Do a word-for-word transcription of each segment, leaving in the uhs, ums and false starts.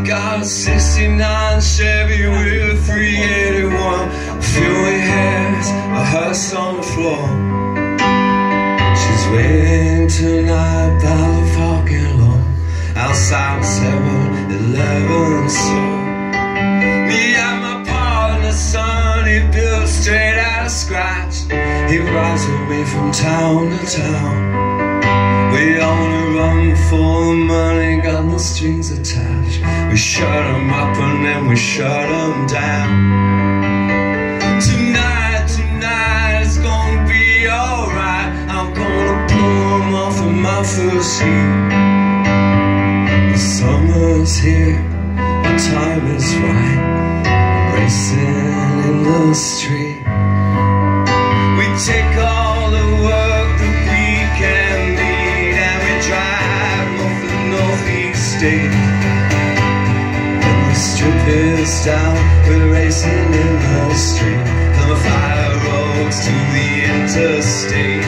got a sixty-nine Chevy with a three eighty-one, fury hairs, a hearse on the floor. She's waiting tonight by the parking lot outside seven eleven store. Me and my partner, son, he built straight out of scratch. He rides with me from town to town. We only run for the money, got no strings attached. We shut them up and then we shut them down. Tonight, tonight it's gonna be alright. I'm gonna pull them off in my first heat. The summer's here, the time is right, racing in the street. We take all the work that we can need, and we drive north and northeast state. When the strip is down, we're racing in the street, from the fire roads to the interstate.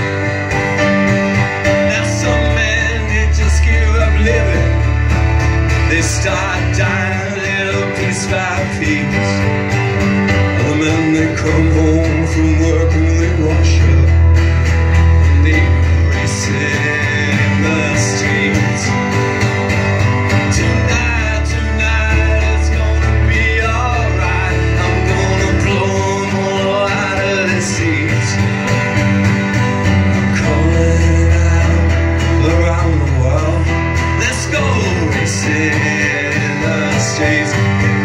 Now some men, they just give up living. They start dying a little piece by piece. Other men, they come home from work and they wash up, and they go racing in the streets. Tonight, tonight it's gonna be alright. I'm gonna blow them all out of their seats. I'm calling out around the world, let's go racing in the streets.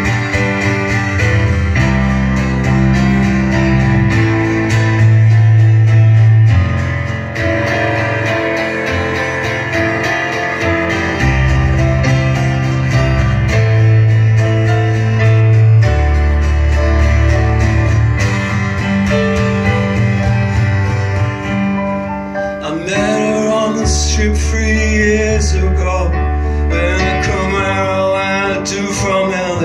Three years ago, when the Kramer went to from L A,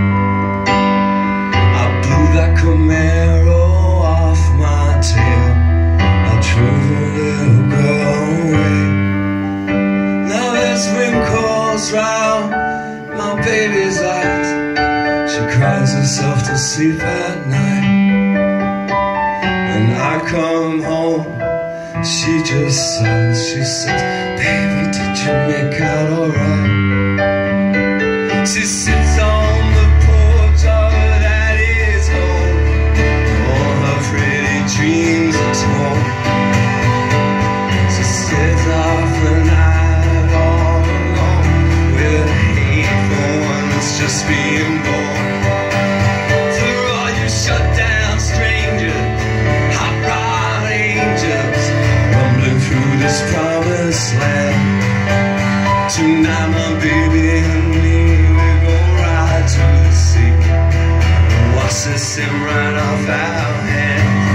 I blew that Camaro off my tail. I drove a little girl away. Now there's wrinkles round my baby's eyes. She cries herself to sleep at night. And I come home, she just sighs, she says, baby, did you make out alright? She sits on the porch of her daddy's home. All her pretty dreams are torn. She stays off the night all alone, with a hate for one that's just being born. For all you shut down strangers, hot rod angels, through this promised land. Tonight my baby and me, we're gonna ride to the sea and watch the sun right off our hands.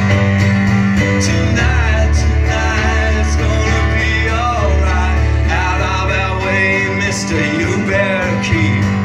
Tonight, tonight it's gonna be alright. Out of our way, mister, you better keep